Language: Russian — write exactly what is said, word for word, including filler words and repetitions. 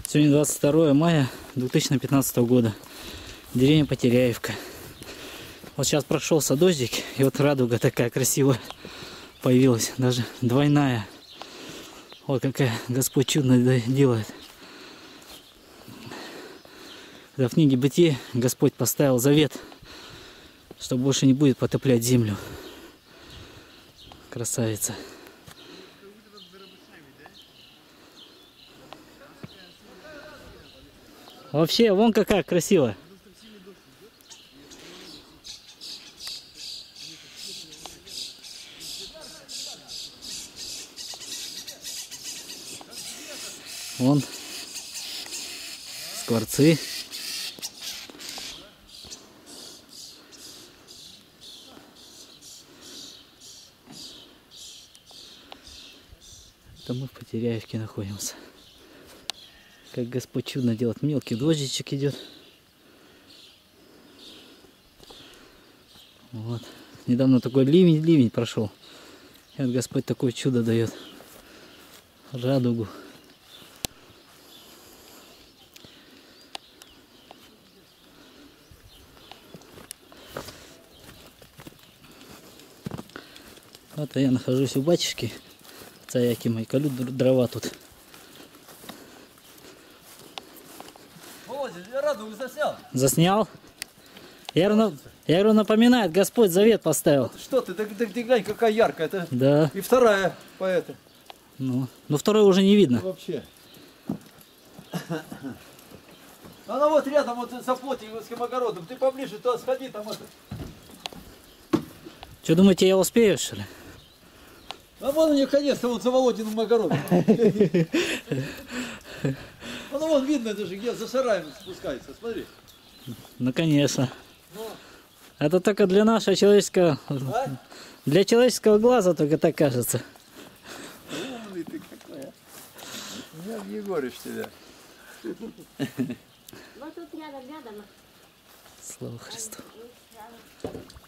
Сегодня двадцать второе мая две тысячи пятнадцатого года. Деревня Потеряевка. Вот сейчас прошелся дождик, и вот радуга такая красивая появилась, даже двойная. Вот какая Господь чудно делает. В книге Бытие Господь поставил завет, что больше не будет потоплять землю. Красавица. Вообще, вон какая красивая. Вон скворцы. Это мы в Потеряевке находимся. Как Господь чудно делает. Мелкий дождичек идет. Вот. Недавно такой ливень, ливень прошел. И вот Господь такое чудо дает. Радугу. Вот я нахожусь у батюшки. Цаяки мои, колют дрова тут. Володя, я радугу заснял. Заснял? Я говорю, я говорю, напоминает, Господь завет поставил. Вот что ты, так, так ты глянь, какая яркая. Это... Да. И вторая по это. Ну, но второй уже не видно. Вообще. Она вот рядом, вот с Оплотьевским огородом. Ты поближе туда сходи, там это. Что, думаете, я успею, что ли? А вон у нее конец, вот за Володиным огородом. Ну вон видно даже, где за сараем спускается, смотри. Ну, конечно. Ну. Это только для нашего человеческого... А? Для человеческого глаза только так кажется. Умный ты какой, а. Не объегоришь тебя. Вот тут рядом, рядом. Слава Христу.